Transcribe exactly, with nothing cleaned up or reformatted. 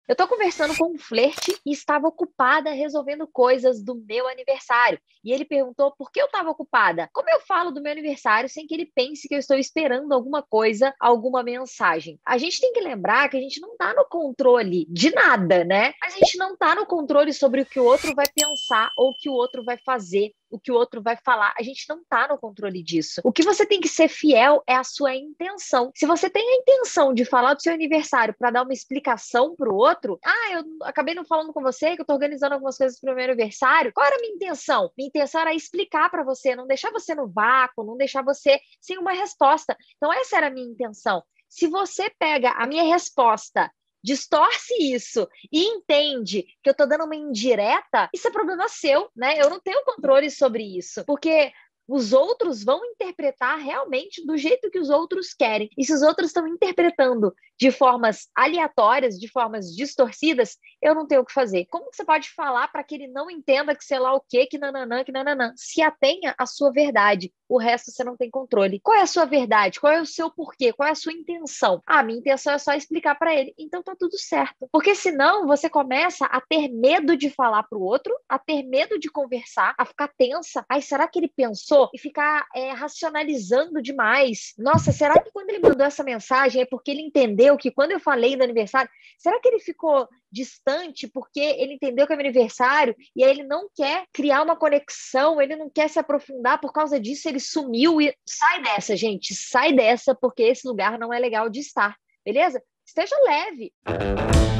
Eu tô conversando com um flerte e estava ocupada resolvendo coisas do meu aniversário. E ele perguntou por que eu estava ocupada. Como eu falo do meu aniversário sem que ele pense que eu estou esperando alguma coisa, alguma mensagem? A gente tem que lembrar que a gente não tá no controle de nada, né? Mas a gente não tá no controle sobre o que o outro vai pensar ou o que o outro vai fazer, o que o outro vai falar. A gente não tá no controle disso. O que você tem que ser fiel é a sua intenção. Se você tem a intenção de falar do seu aniversário para dar uma explicação pro outro, ah, eu acabei não falando com você, que eu tô organizando algumas coisas pro meu aniversário. Qual era a minha intenção? Minha intenção era explicar para você, não deixar você no vácuo, não deixar você sem uma resposta. Então essa era a minha intenção. Se você pega a minha resposta, distorce isso e entende que eu tô dando uma indireta, isso é problema seu, né? Eu não tenho controle sobre isso, porque os outros vão interpretar realmente do jeito que os outros querem. E se os outros estão interpretando de formas aleatórias, de formas distorcidas, eu não tenho o que fazer. Como que você pode falar para que ele não entenda que sei lá o quê, que nananã, que nananã? Se atenha à sua verdade. O resto você não tem controle. Qual é a sua verdade? Qual é o seu porquê? Qual é a sua intenção? Ah, minha intenção é só explicar para ele. Então tá tudo certo. Porque senão você começa a ter medo de falar pro outro, a ter medo de conversar, a ficar tensa. Ai, será que ele pensou? E ficar é, racionalizando demais. Nossa, será que quando ele mandou essa mensagem é porque ele entendeu que quando eu falei do aniversário, será que ele ficou distante porque ele entendeu que é meu aniversário e aí ele não quer criar uma conexão, ele não quer se aprofundar, por causa disso ele sumiu e sai dessa, gente, sai dessa, porque esse lugar não é legal de estar, beleza? Esteja leve.